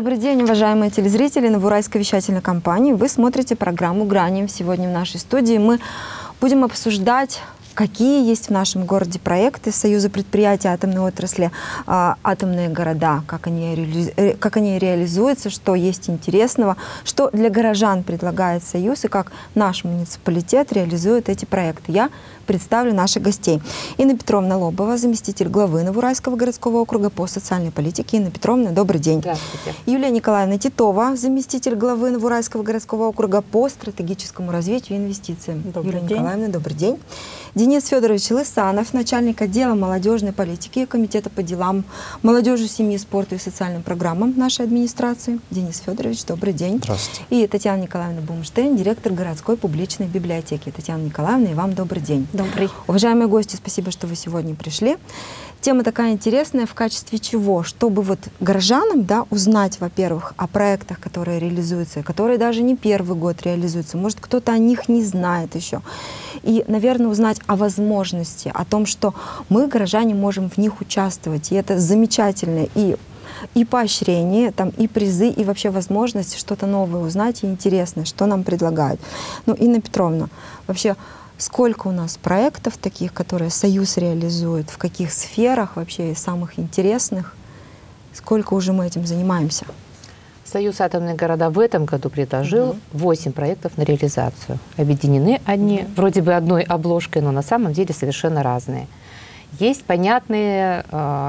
Добрый день, уважаемые телезрители Новоуральской вещательной компании. Вы смотрите программу «Грани». Сегодня в нашей студии мы будем обсуждать, какие есть в нашем городе проекты Союза предприятий атомной отрасли, атомные города, как они реализуются, что есть интересного, что для горожан предлагает Союз и как наш муниципалитет реализует эти проекты. Я представлю наших гостей. Инна Петровна Лобова, заместитель главы Новоуральского городского округа по социальной политике. Инна Петровна, добрый день. Здравствуйте. Юлия Николаевна Титова, заместитель главы Новоуральского городского округа по стратегическому развитию и инвестициям. Юлия Николаевна, добрый день. Денис Федорович Лысанов, начальник отдела молодежной политики Комитета по делам молодежи, семьи, спорта и социальным программам нашей администрации. Денис Федорович, добрый день. Здравствуйте. И Татьяна Николаевна Бумштейн, директор городской публичной библиотеки. Татьяна Николаевна, и вам добрый день. Добрый. Уважаемые гости, спасибо, что вы сегодня пришли. Тема такая интересная, в качестве чего? Чтобы вот горожанам, да, узнать, во-первых, о проектах, которые реализуются, которые даже не первый год реализуются, может, кто-то о них не знает еще. И, наверное, узнать о возможности, о том, что мы, горожане, можем в них участвовать. И это замечательно. И поощрение, там, и призы, и вообще возможность что-то новое узнать и интересное, что нам предлагают. Ну, Инна Петровна, вообще, сколько у нас проектов таких, которые Союз реализует, в каких сферах вообще из самых интересных, сколько уже мы этим занимаемся? Союз атомных городов в этом году предложил 8 проектов на реализацию. Объединены они вроде бы одной обложкой, но на самом деле совершенно разные. Есть понятные,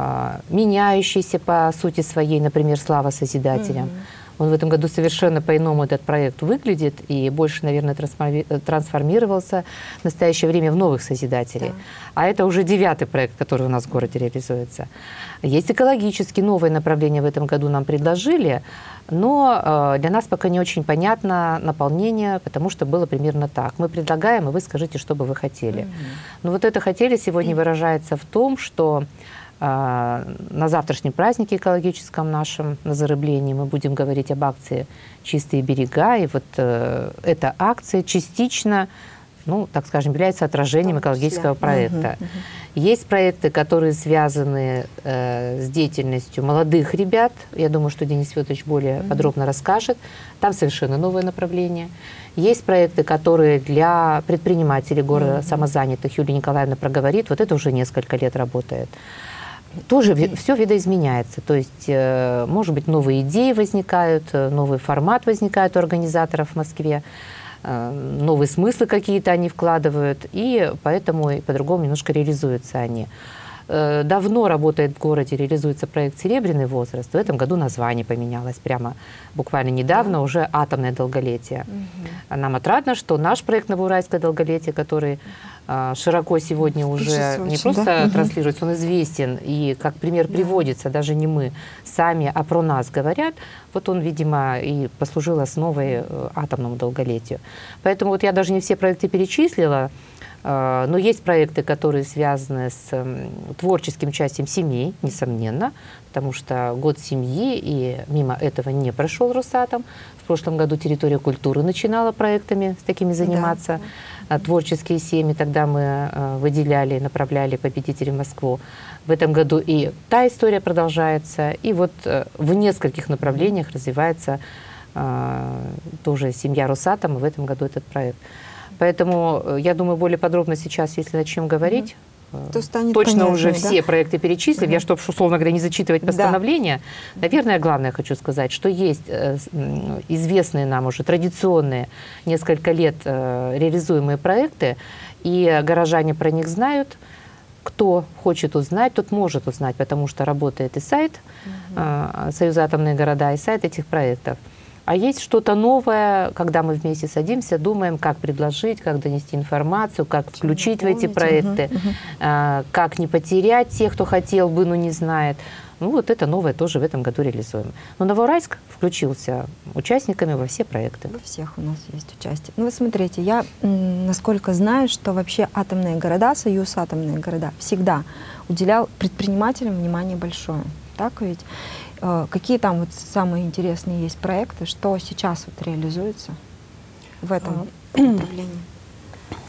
меняющиеся по сути своей, например, «Слава Созидателям». Он в этом году совершенно по-иному, этот проект, выглядит и больше, наверное, трансформировался в настоящее время в новых Созидателей. Да. А это уже 9-й проект, который у нас в городе реализуется. Есть экологические новые направления в этом году нам предложили, но для нас пока не очень понятно наполнение, потому что было примерно так. Мы предлагаем, и вы скажите, что бы вы хотели. Но вот это «хотели» сегодня выражается в том, что на завтрашнем празднике экологическом нашем, на зарыблении, мы будем говорить об акции «Чистые берега». И вот эта акция частично, ну, так скажем, является отражением экологического проекта. Есть проекты, которые связаны с деятельностью молодых ребят. Я думаю, что Денис Федорович более подробно расскажет. Там совершенно новое направление. Есть проекты, которые для предпринимателей города, самозанятых, Юлия Николаевна проговорит. Вот это уже несколько лет работает. Тоже все видоизменяется, то есть, может быть, новые идеи возникают, новый формат возникает у организаторов в Москве, новые смыслы какие-то они вкладывают, и поэтому и по-другому немножко реализуются они. Давно работает в городе, реализуется проект «Серебряный возраст». В этом году название поменялось прямо буквально недавно, уже «Атомное долголетие». Нам отрадно, что наш проект «Новоуральское долголетие», который широко сегодня уже не просто транслируется, он известен, и как пример приводится, даже не мы сами, а про нас говорят, вот он, видимо, и послужил основой атомному долголетию. Поэтому вот я даже не все проекты перечислила, но есть проекты, которые связаны с творческим участием семей, несомненно, потому что год семьи, и мимо этого не прошел Росатом. В прошлом году территория культуры начинала проектами с такими заниматься. Творческие семьи, тогда мы выделяли, направляли победителей в Москву. В этом году и та история продолжается, и вот в нескольких направлениях развивается тоже семья Росатом, и в этом году этот проект. Поэтому, я думаю, более подробно сейчас, если начнем говорить, точно понятно, уже все проекты перечислим. Я, чтобы, условно говоря, не зачитывать постановления, наверное, главное хочу сказать, что есть известные нам уже традиционные несколько лет реализуемые проекты, и горожане про них знают. Кто хочет узнать, тот может узнать, потому что работает и сайт Союза атомные города, и сайт этих проектов. А есть что-то новое, когда мы вместе садимся, думаем, как предложить, как донести информацию, как включить в эти проекты, как не потерять тех, кто хотел бы, но не знает. Ну, вот это новое тоже в этом году реализуем. Но Новоуральск включился участниками во все проекты. Во всех у нас есть участие. Ну, вы смотрите, я, насколько знаю, что вообще атомные города, Союз атомные города всегда уделял предпринимателям внимание большое. Так ведь? Какие там вот самые интересные есть проекты, что сейчас вот реализуется в этом направлении?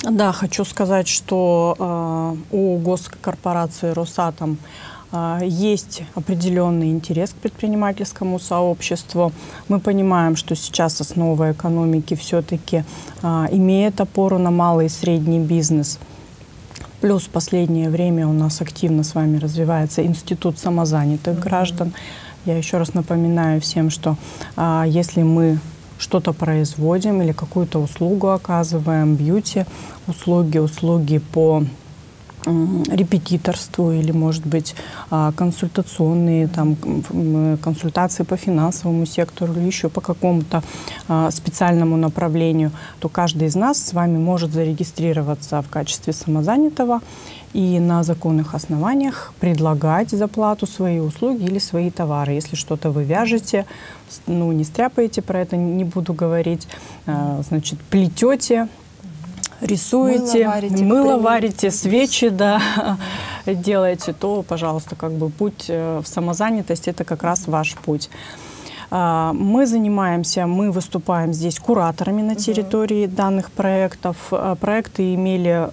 Да, хочу сказать, что у госкорпорации «Росатом» есть определенный интерес к предпринимательскому сообществу. Мы понимаем, что сейчас основа экономики все-таки имеет опору на малый и средний бизнес. Плюс в последнее время у нас активно с вами развивается институт самозанятых граждан. Я еще раз напоминаю всем, что если мы что-то производим или какую-то услугу оказываем, бьюти-услуги, услуги по репетиторству или, может быть, консультационные, там, консультации по финансовому сектору или еще по какому-то специальному направлению, то каждый из нас с вами может зарегистрироваться в качестве самозанятого и на законных основаниях предлагать за плату свои услуги или свои товары. Если что-то вы вяжете, ну, не стряпаете, про это не буду говорить, значит, плетете, рисуете, мыло варите, свечи, да, делаете, то, пожалуйста, как бы путь в самозанятость – это как раз ваш путь. Мы выступаем здесь кураторами на территории данных проектов. Проекты имели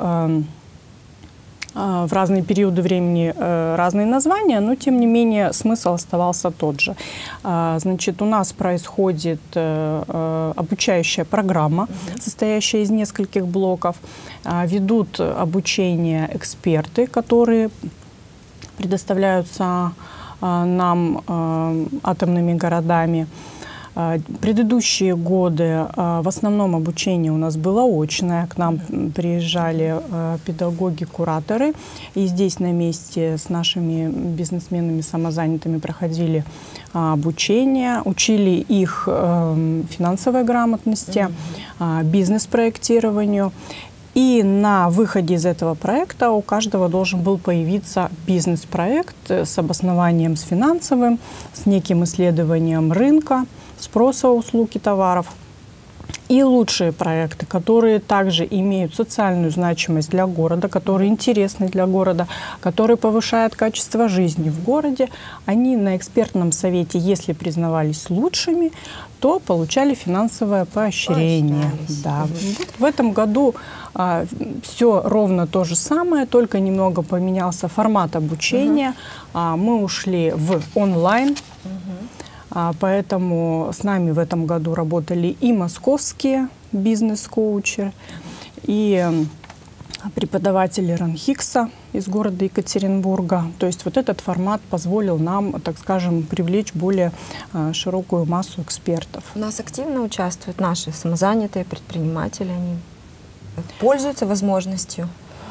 в разные периоды времени разные названия, но тем не менее смысл оставался тот же. Значит, у нас происходит обучающая программа, состоящая из нескольких блоков. Ведут обучение эксперты, которые предоставляются нам атомными городами. Предыдущие годы в основном обучение у нас было очное. К нам приезжали педагоги, кураторы. И здесь на месте с нашими бизнесменами самозанятыми проходили обучение. Учили их финансовой грамотности, бизнес-проектированию. И на выходе из этого проекта у каждого должен был появиться бизнес-проект с обоснованием, с финансовым, с неким исследованием рынка, спроса услуг и товаров. И лучшие проекты, которые также имеют социальную значимость для города, которые интересны для города, которые повышают качество жизни в городе, они на экспертном совете, если признавались лучшими, то получали финансовое поощрение. Да. В этом году все ровно то же самое, только немного поменялся формат обучения. Мы ушли в онлайн. Поэтому с нами в этом году работали и московские бизнес-коучи, и преподаватели РАНХИКСа из города Екатеринбурга. То есть вот этот формат позволил нам, так скажем, привлечь более широкую массу экспертов. У нас активно участвуют наши самозанятые предприниматели, они пользуются возможностью.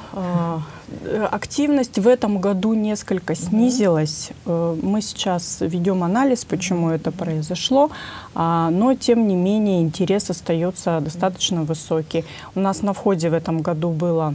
Активность в этом году несколько снизилась. Мы сейчас ведем анализ, почему это произошло, но тем не менее интерес остается достаточно высокий. У нас на входе в этом году было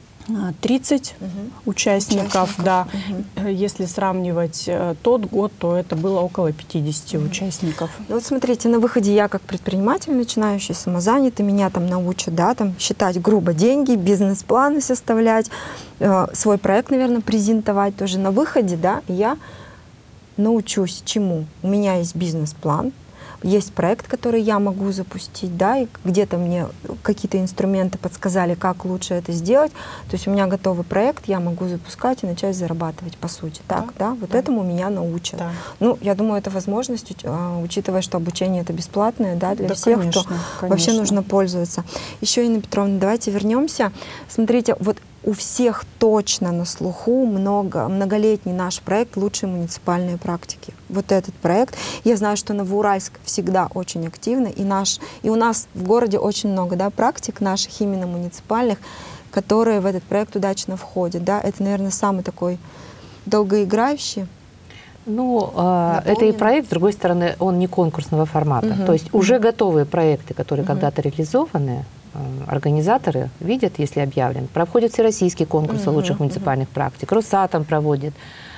30 участников. Да. Если сравнивать тот год, то это было около 50 участников. Ну, вот смотрите, на выходе я как предприниматель, начинающий, самозанятый, меня там научат, да, там считать грубо деньги, бизнес-планы составлять, свой проект, наверное, презентовать тоже. На выходе, да, я научусь чему? У меня есть бизнес-план, есть проект, который я могу запустить, да, и где-то мне какие-то инструменты подсказали, как лучше это сделать. То есть у меня готовый проект, я могу запускать и начать зарабатывать, по сути. Так, да? Вот этому меня научат. Да. Ну, я думаю, это возможность, учитывая, что обучение это бесплатное, да, для всех, конечно, кто вообще нужно пользоваться. Еще, Инна Петровна, давайте вернемся. Смотрите, вот у всех точно на слуху многолетний наш проект «Лучшие муниципальные практики». Вот этот проект. Я знаю, что Новоуральск всегда очень активный, и у нас в городе очень много, да, практик наших именно муниципальных, которые в этот проект удачно входят. Да? Это, наверное, самый такой долгоиграющий. Ну, это и проект, с другой стороны, он не конкурсного формата. То есть уже готовые проекты, которые когда-то реализованы, организаторы видят, если объявлен. Проходят всероссийские конкурсы лучших муниципальных практик. Росатом проводит.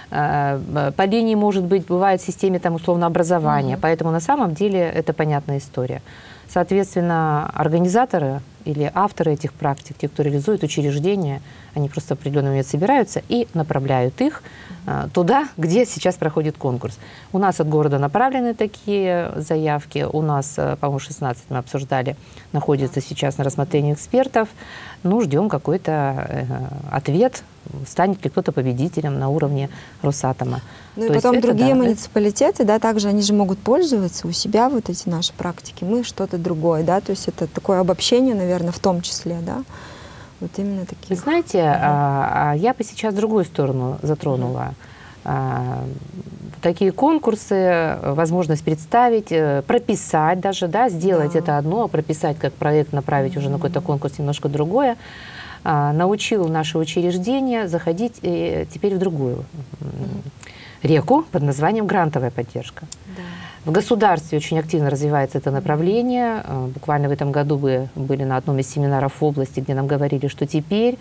По линии, может быть, бывает в системе там, условно образования. Поэтому на самом деле это понятная история. Соответственно, организаторы или авторы этих практик, те, кто реализует учреждения, они просто в определенный момент собираются и направляют их туда, где сейчас проходит конкурс. У нас от города направлены такие заявки. У нас, по-моему, 16 мы обсуждали, находится сейчас на рассмотрении экспертов. Ну, ждем какой-то ответ, станет ли кто-то победителем на уровне Росатома. Ну и потом другие муниципалитеты, да, также они же могут пользоваться у себя вот эти наши практики, мы что-то другое, да, то есть это такое обобщение, наверное, в том числе, да, вот именно такие. Вы знаете, я бы сейчас другую сторону затронула. Такие конкурсы, возможность представить, прописать даже, да, сделать это одно, прописать как проект, направить уже на какой-то конкурс немножко другое. Научил наше учреждение заходить теперь в другую реку под названием грантовая поддержка. Да. В государстве очень активно развивается это направление. Буквально в этом году вы были на одном из семинаров в области, где нам говорили, что теперь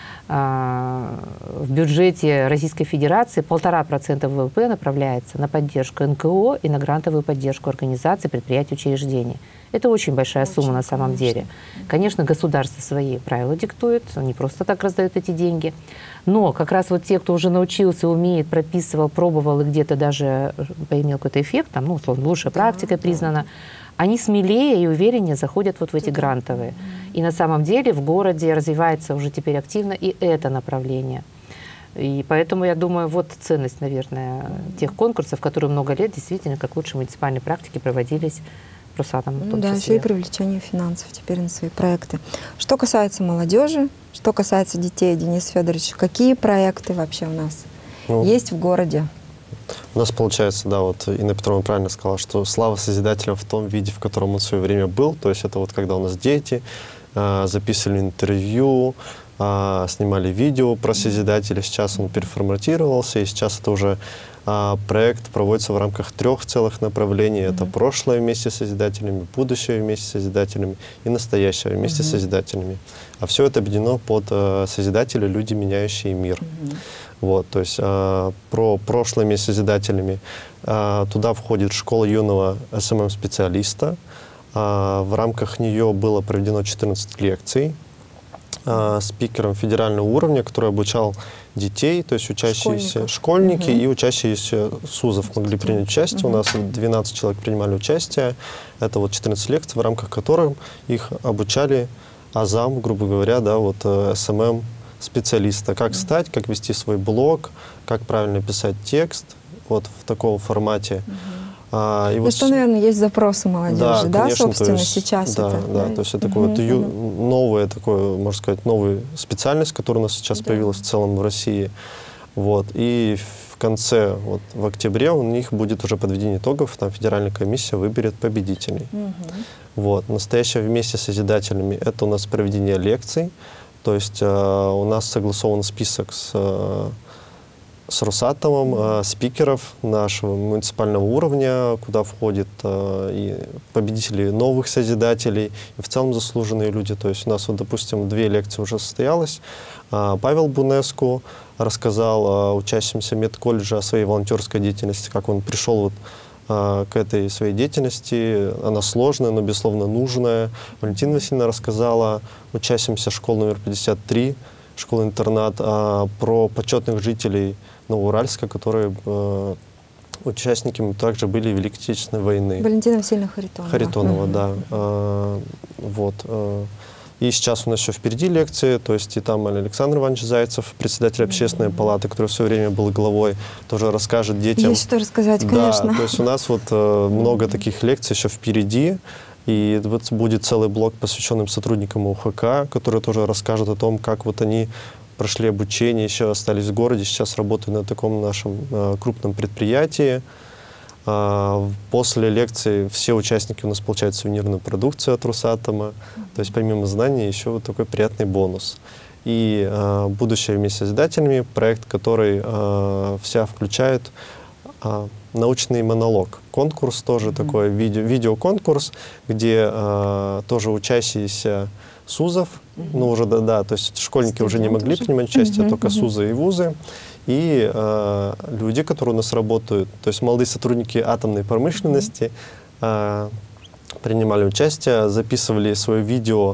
в бюджете Российской Федерации 1,5% ВВП направляется на поддержку НКО и на грантовую поддержку организаций, предприятий, учреждений. Это очень большая сумма на самом деле. Конечно, государство свои правила диктует, не просто так раздают эти деньги. Но как раз вот те, кто уже научился, умеет, прописывал, пробовал и где-то даже поимел какой-то эффект, там, ну, условно, лучшая практика признана, они смелее и увереннее заходят вот в эти грантовые. И на самом деле в городе развивается уже теперь активно и это направление. И поэтому я думаю, вот ценность, наверное, тех конкурсов, которые много лет действительно как лучшие муниципальные практики проводились Росатомом. Ну да, еще и привлечение финансов теперь на свои проекты. Что касается молодежи, что касается детей, Денис Федорович, какие проекты вообще у нас есть в городе? У нас получается, да, вот Инна Петровна правильно сказала, что слава Созидателям в том виде, в котором он в свое время был, то есть это вот когда у нас дети записывали интервью, снимали видео про Созидателя, сейчас он переформатировался, и сейчас это уже проект проводится в рамках 3 целых направлений. Это прошлое вместе с Созидателями, будущее вместе с Созидателями и настоящее вместе с Созидателями. А все это объединено под Созидатели, люди, меняющие мир. Вот, то есть про прошлое вместе с Созидателями туда входит школа юного СММ-специалиста. В рамках нее было проведено 14 лекций спикером федерального уровня, который обучал детей, то есть учащиеся школьники и учащиеся СУЗов могли принять участие. У нас 12 человек принимали участие. Это вот 14 лекций, в рамках которых их обучали азам, грубо говоря, да, вот СММ специалиста. Как стать, как вести свой блог, как правильно писать текст вот в таком формате. И вот что, наверное, есть запросы молодежи, да, конечно, собственно, есть, сейчас да, это. Да, то есть это такое вот новое, такое, можно сказать, новая специальность, которая у нас сейчас появилась в целом в России. Вот. И в конце, вот, в октябре у них будет уже подведение итогов, там федеральная комиссия выберет победителей. Вот. Настоящее вместе с Созидателями — это у нас проведение лекций, то есть у нас согласован список с Росатомом спикеров нашего муниципального уровня, куда входят и победители новых Созидателей, и в целом заслуженные люди. То есть у нас, вот, допустим, 2 лекции уже состоялось. Павел Бунеску рассказал учащимся медколледжа о своей волонтерской деятельности, как он пришел вот к этой своей деятельности. Она сложная, но, безусловно, нужная. Валентина Васильевна рассказала учащимся школы номер 53, школы-интернат, про почетных жителей Новоуральска, которые участниками также были Великой Отечественной войны. Валентина Васильевна Харитонова. Харитонова, да. Вот. И сейчас у нас еще впереди лекции, то есть и там Александр Иванович Зайцев, председатель общественной палаты, который в свое время был главой, тоже расскажет детям. Есть что рассказать, конечно. Да, то есть у нас вот много таких лекций еще впереди. И вот будет целый блок, посвященный сотрудникам УХК, которые тоже расскажут о том, как вот они прошли обучение, еще остались в городе, сейчас работают на таком нашем крупном предприятии. После лекции все участники у нас получают сувенирную продукцию от Росатома. То есть помимо знаний еще вот такой приятный бонус. И будущее вместе с Созидателями, проект, который вся включает научный монолог. Конкурс тоже такой, видеоконкурс, где тоже учащиеся СУЗов, ну уже да, то есть школьники уже не могли принимать участие, только СУЗы и вузы. И люди, которые у нас работают, то есть молодые сотрудники атомной промышленности, принимали участие, записывали свое видео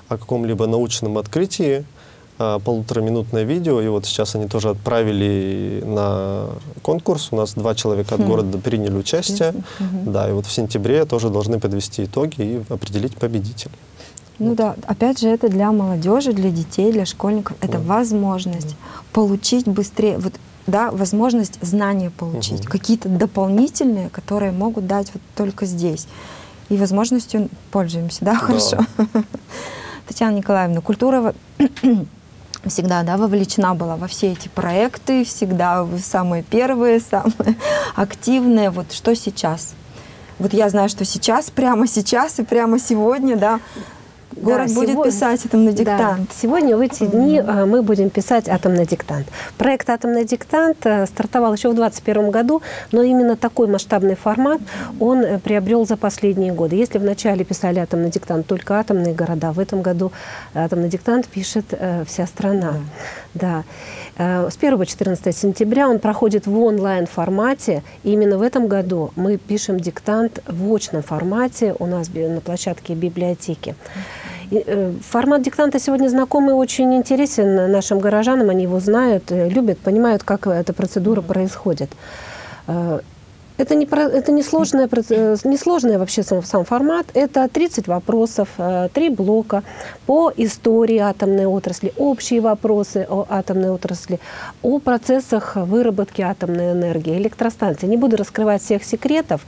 о каком-либо научном открытии, полутораминутное видео, и вот сейчас они тоже отправили на конкурс. У нас 2 человека от города приняли участие. Да, и вот в сентябре тоже должны подвести итоги и определить победителя. Ну да, опять же, это для молодежи, для детей, для школьников. Это возможность получить быстрее, вот, да, возможность знания получить, какие-то дополнительные, которые могут дать вот только здесь. И возможностью пользуемся, да, хорошо. Татьяна Николаевна, культура всегда, да, вовлечена была во все эти проекты, всегда самые первые, самые активные. Вот что сейчас? Вот я знаю, что сейчас и прямо сегодня, да, город будет писать атомный диктант. Да. Сегодня в эти дни мы будем писать атомный диктант. Проект «Атомный диктант» стартовал еще в 2021 году, но именно такой масштабный формат он приобрел за последние годы. Если вначале писали атомный диктант только атомные города, в этом году атомный диктант пишет вся страна. Да. С 1 по 14 сентября он проходит в онлайн-формате. И именно в этом году мы пишем диктант в очном формате у нас на площадке библиотеки. Формат диктанта сегодня знакомый, очень интересен нашим горожанам. Они его знают, любят, понимают, как эта процедура происходит. Это не сложный вообще сам формат. Это 30 вопросов, 3 блока по истории атомной отрасли, общие вопросы о атомной отрасли, о процессах выработки атомной энергии, электростанции. Не буду раскрывать всех секретов.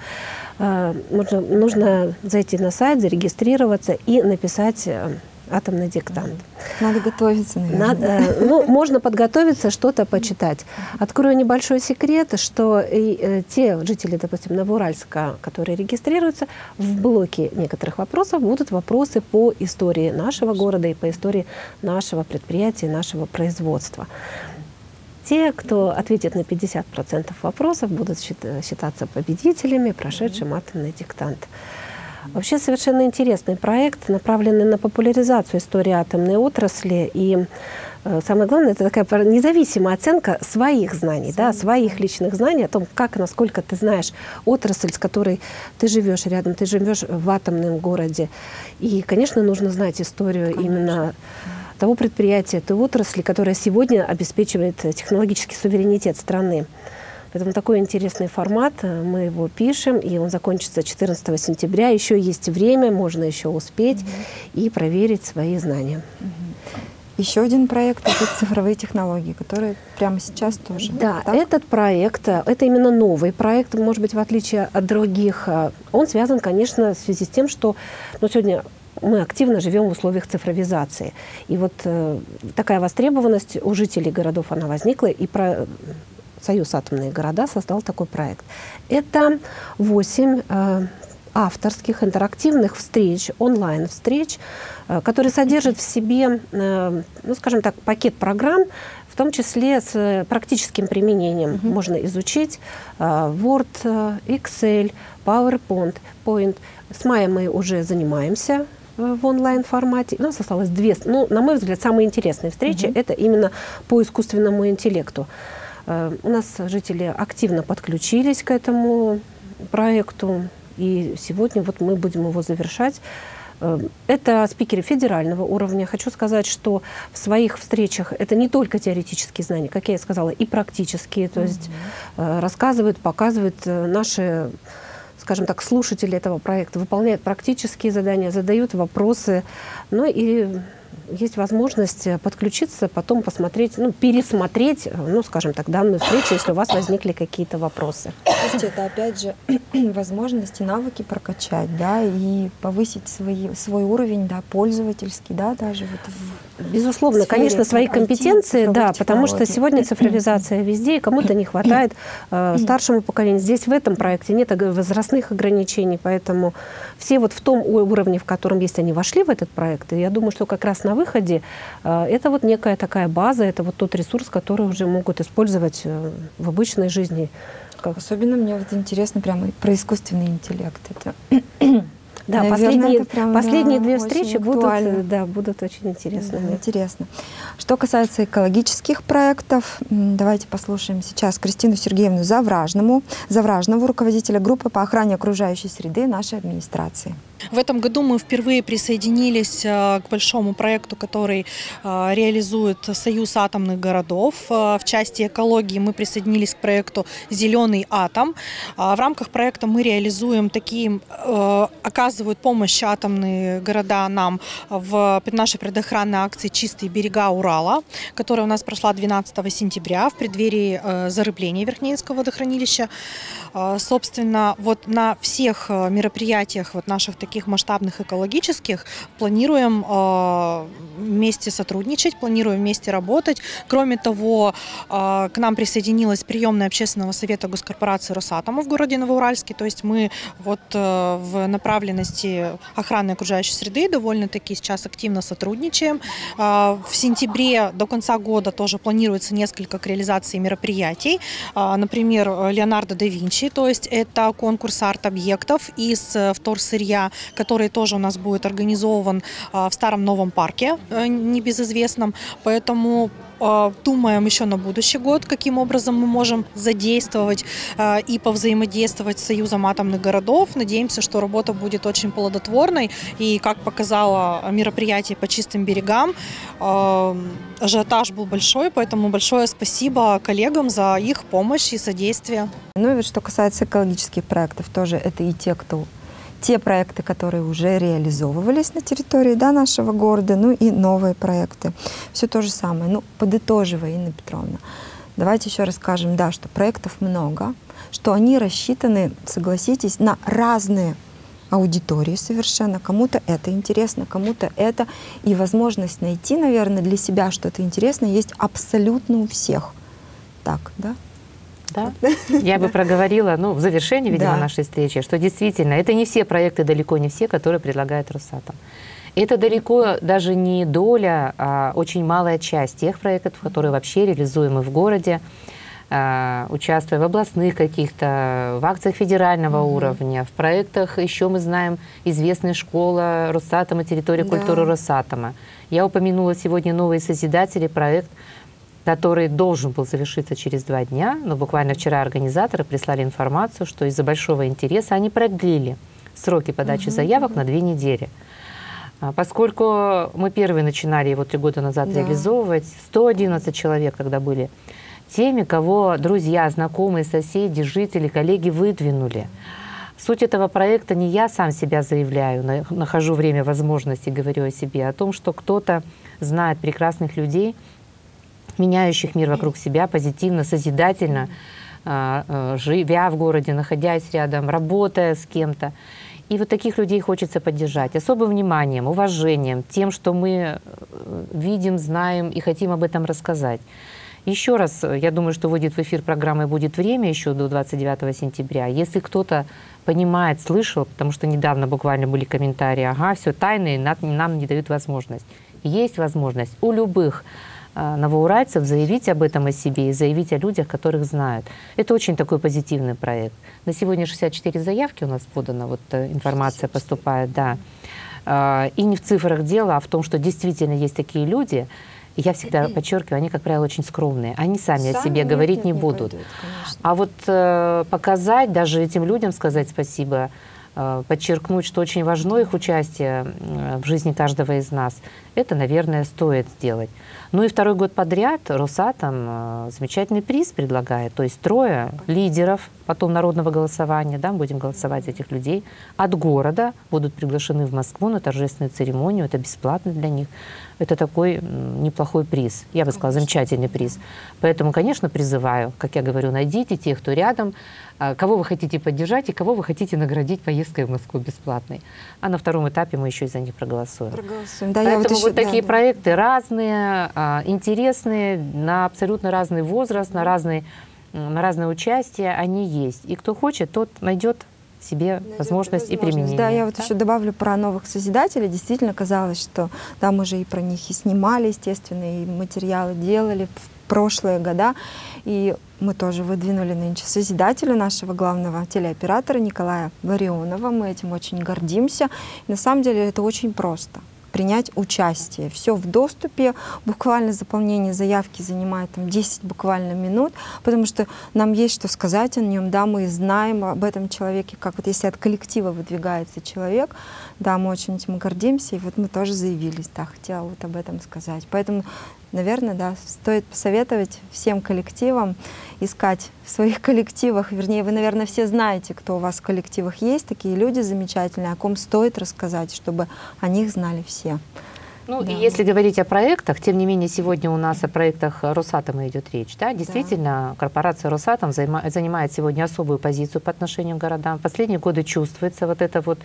Нужно зайти на сайт, зарегистрироваться и написать атомный диктант. Надо готовиться, наверное. Ну, можно подготовиться, что-то почитать. Открою небольшой секрет, что те жители, допустим, Новоуральска, которые регистрируются, в блоке некоторых вопросов будут вопросы по истории нашего города и по истории нашего предприятия, нашего производства. Те, кто ответит на 50% вопросов, будут считаться победителями, прошедшим атомный диктант. Вообще совершенно интересный проект, направленный на популяризацию истории атомной отрасли. И самое главное, это такая независимая оценка своих знаний, да, своих личных знаний о том, как, насколько ты знаешь отрасль, с которой ты живешь рядом, ты живешь в атомном городе. И, конечно, нужно знать историю именно того предприятия, той отрасли, которая сегодня обеспечивает технологический суверенитет страны. Поэтому такой интересный формат, мы его пишем, и он закончится 14 сентября. Еще есть время, можно еще успеть и проверить свои знания. Еще один проект — это цифровые технологии, которые прямо сейчас тоже. Да, этот проект, это именно новый проект, может быть, в отличие от других. Он связан, конечно, в связи с тем, что сегодня мы активно живем в условиях цифровизации. И вот такая востребованность у жителей городов, она возникла, и Союз «Атомные города» создал такой проект. Это 8 авторских интерактивных встреч, онлайн-встреч, которые содержат в себе, ну, скажем так, пакет программ, в том числе с практическим применением. Можно изучить Word, Excel, PowerPoint. С мая мы уже занимаемся в онлайн-формате. У нас осталось 2, ну, на мой взгляд, самые интересные встречи. Это именно по искусственному интеллекту. У нас жители активно подключились к этому проекту, и сегодня вот мы будем его завершать. Это спикеры федерального уровня. Хочу сказать, что в своих встречах это не только теоретические знания, как я и сказала, и практические, то есть рассказывают, показывают наши, скажем так, слушатели этого проекта, выполняют практические задания, задают вопросы, ну и есть возможность подключиться, потом посмотреть, ну, пересмотреть, ну, скажем так, данную встречу, если у вас возникли какие-то вопросы. Слушайте, это опять же возможности, навыки прокачать, да, и повысить свой уровень, да, пользовательский, да, даже вот безусловно, конечно, свои компетенции, да, потому что сегодня цифровизация везде, и кому-то не хватает старшему поколению. Здесь в этом проекте нет возрастных ограничений, поэтому все вот в том уровне, в котором есть, они вошли в этот проект, и я думаю, что как раз на выходе это вот некая такая база, это вот тот ресурс, который уже могут использовать в обычной жизни. Особенно мне вот интересно прямо про искусственный интеллект. Это Да, Наверное, это прям, последние да, две очень встречи актуально. будут очень интересными. Да, интересно. Что касается экологических проектов, давайте послушаем сейчас Кристину Сергеевну Завражнову, руководителя группы по охране окружающей среды нашей администрации. В этом году мы впервые присоединились к большому проекту, который реализует Союз атомных городов. В части экологии мы присоединились к проекту «Зеленый атом». В рамках проекта мы реализуем оказывают помощь атомные города нам в нашей предохранной акции «Чистые берега Урала», которая у нас прошла 12 сентября в преддверии зарыбления Верхнеинского водохранилища. Собственно, вот на всех мероприятиях наших таких масштабных экологических планируем вместе сотрудничать, планируем вместе работать. Кроме того, к нам присоединилась приемная общественного совета госкорпорации Росатома в городе Новоуральске. То есть мы в направленности охраны окружающей среды довольно-таки сейчас активно сотрудничаем. В сентябре до конца года тоже планируется несколько к реализации мероприятий. Например, Леонардо да Винчи, то есть это конкурс арт-объектов из вторсырья, который тоже у нас будет организован в Старом Новом парке, небезызвестном. Поэтому думаем еще на будущий год, каким образом мы можем задействовать и повзаимодействовать с Союзом атомных городов. Надеемся, что работа будет очень плодотворной. И, как показало мероприятие по чистым берегам, ажиотаж был большой, поэтому большое спасибо коллегам за их помощь и содействие. Ну и вот что касается экологических проектов, тоже это и те проекты, которые уже реализовывались на территории нашего города, ну и новые проекты. Все то же самое. Ну, подытоживая, Инна Петровна, давайте еще расскажем, что проектов много, что они рассчитаны, согласитесь, на разные аудитории совершенно. Кому-то это интересно, кому-то это. И возможность найти, наверное, для себя что-то интересное есть абсолютно у всех. Так, да? Да, я бы проговорила, в завершении, видимо, нашей встречи, что действительно, это не все проекты, далеко не все, которые предлагает Росатом. Это далеко даже не доля, а очень малая часть тех проектов, которые вообще реализуемы в городе, участвуя в областных каких-то, в акциях федерального уровня, в проектах, еще мы знаем, известная школа Росатома, территория культуры Росатома. Я упомянула сегодня «Новые созидатели», проект, который должен был завершиться через 2 дня, но буквально вчера организаторы прислали информацию, что из-за большого интереса они продлили сроки подачи заявок на 2 недели. Поскольку мы первые начинали его 3 года назад реализовывать, 111 человек, когда были теми, кого друзья, знакомые, соседи, жители, коллеги выдвинули. Суть этого проекта не я сам себя заявляю, нахожу время, возможности, говорю о себе, а о том, что кто-то знает прекрасных людей, меняющих мир вокруг себя позитивно, созидательно, живя в городе, находясь рядом, работая с кем-то. И вот таких людей хочется поддержать особым вниманием, уважением, тем, что мы видим, знаем и хотим об этом рассказать. Еще раз, я думаю, что выйдет в эфир программы «Будет время» еще до 29 сентября. Если кто-то понимает, слышал, потому что недавно буквально были комментарии, все тайные, нам не дают возможность. Есть возможность у любых новоуральцев заявить об этом о себе и заявить о людях, которых знают. Это очень такой позитивный проект. На сегодня 64 заявки у нас подано, информация поступает, И не в цифрах дело, а в том, что действительно есть такие люди. И я всегда подчеркиваю, они, как правило, очень скромные. Они сами о себе говорить не будут. А показать, даже этим людям сказать спасибо, подчеркнуть, что очень важно их участие в жизни каждого из нас, это, наверное, стоит сделать. Ну и 2-й год подряд Росатом замечательный приз предлагает, то есть 3 лидеров, потом народного голосования, будем голосовать за этих людей, от города будут приглашены в Москву на торжественную церемонию, это бесплатно для них. Это такой неплохой приз, я бы сказала, замечательный приз. Поэтому, конечно, призываю, как я говорю, найдите тех, кто рядом, кого вы хотите поддержать и кого вы хотите наградить поездкой в Москву бесплатной. А на 2-м этапе мы еще и за них проголосуем. Да, поэтому такие проекты разные, интересные, на абсолютно разный возраст, на разное участие они есть. И кто хочет, тот найдет себе возможность и применение. Да, я еще добавлю про новых созидателей. Действительно казалось, что мы же и про них и снимали, естественно, и материалы делали прошлые года. И мы тоже выдвинули нынче созидателя нашего главного телеоператора Николая Ларионова. Мы этим очень гордимся. И на самом деле это очень просто. Принять участие. Все в доступе. Буквально заполнение заявки занимает там 10 буквально минут, потому что нам есть что сказать о нем. Да, мы знаем об этом человеке, как вот если от коллектива выдвигается человек, да, мы очень этим гордимся, и вот мы тоже заявились, да, хотела вот об этом сказать. Поэтому, наверное, да, стоит посоветовать всем коллективам искать в своих коллективах, вернее, вы, наверное, все знаете, кто у вас в коллективах есть, такие люди замечательные, о ком стоит рассказать, чтобы о них знали все. Ну, да. И если говорить о проектах, тем не менее, сегодня у нас о проектах Росатома идет речь. Да? Действительно, корпорация Росатом занимает сегодня особую позицию по отношению к городам. В последние годы чувствуется вот это вот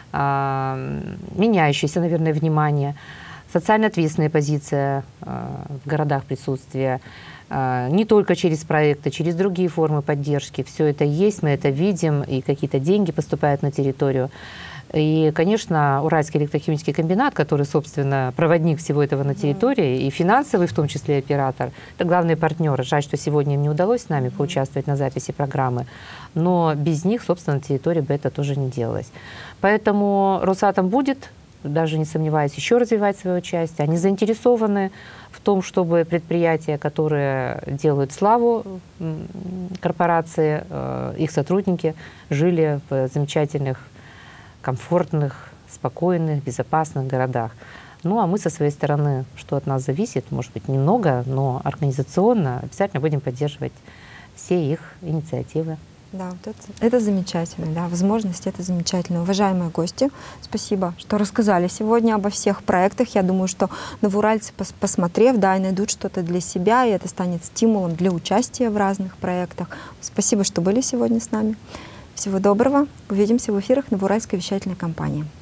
меняющееся, наверное, внимание, социально ответственная позиция в городах присутствия, не только через проекты, через другие формы поддержки. Все это есть, мы это видим, и какие-то деньги поступают на территорию. И, конечно, Уральский электрохимический комбинат, который, собственно, проводник всего этого на территории, и финансовый, в том числе, оператор, это главные партнеры. Жаль, что сегодня им не удалось с нами поучаствовать на записи программы, но без них, собственно, на территории бы это тоже не делалось. Поэтому Росатом будет, даже не сомневаюсь, еще развивать свое участие. Они заинтересованы в том, чтобы предприятия, которые делают славу корпорации, их сотрудники жили в замечательных, комфортных, спокойных, безопасных городах. Ну, а мы со своей стороны, что от нас зависит, может быть, немного, но организационно обязательно будем поддерживать все их инициативы. Да, вот это замечательно, да, возможность это замечательно. Уважаемые гости, спасибо, что рассказали сегодня обо всех проектах. Я думаю, что новоуральцы, посмотрев, да, и найдут что-то для себя, и это станет стимулом для участия в разных проектах. Спасибо, что были сегодня с нами. Всего доброго. Увидимся в эфирах Новоуральской вещательной компании.